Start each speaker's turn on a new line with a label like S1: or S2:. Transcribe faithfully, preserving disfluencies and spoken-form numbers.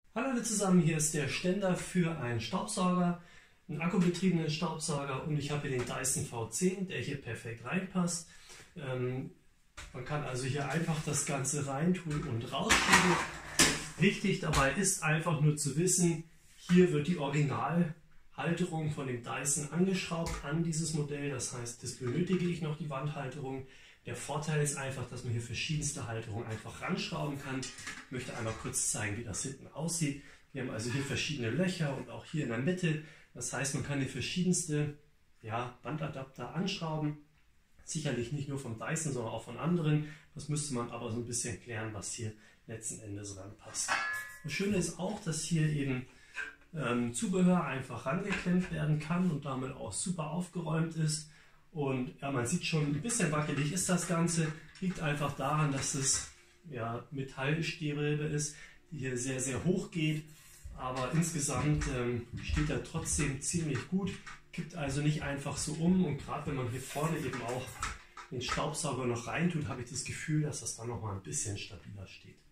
S1: Hallo alle zusammen, hier ist der Ständer für einen Staubsauger, einen akkubetriebenen Staubsauger, und ich habe hier den Dyson V zehn, der hier perfekt reinpasst. Ähm, man kann also hier einfach das Ganze reintun und rausschieben. Wichtig dabei ist einfach nur zu wissen, hier wird die Originalhalterung von dem Dyson angeschraubt an dieses Modell. Das heißt, das benötige ich noch, die Wandhalterung. Der Vorteil ist einfach, dass man hier verschiedenste Halterungen einfach ranschrauben kann. Ich möchte einmal kurz zeigen, wie das hinten aussieht. Wir haben also hier verschiedene Löcher und auch hier in der Mitte. Das heißt, man kann hier verschiedenste ja, Wandadapter anschrauben. Sicherlich nicht nur vom Dyson, sondern auch von anderen. Das müsste man aber so ein bisschen klären, was hier letzten Endes ranpasst. Das Schöne ist auch, dass hier eben ähm, Zubehör einfach rangeklemmt werden kann und damit auch super aufgeräumt ist. Und ja, man sieht schon, ein bisschen wackelig ist das Ganze. Liegt einfach daran, dass es ja, Metallstäbe ist, die hier sehr, sehr hoch geht. Aber insgesamt ähm, steht er trotzdem ziemlich gut. Kippt also nicht einfach so um. Und gerade wenn man hier vorne eben auch den Staubsauger noch reintut, habe ich das Gefühl, dass das dann noch mal ein bisschen stabiler steht.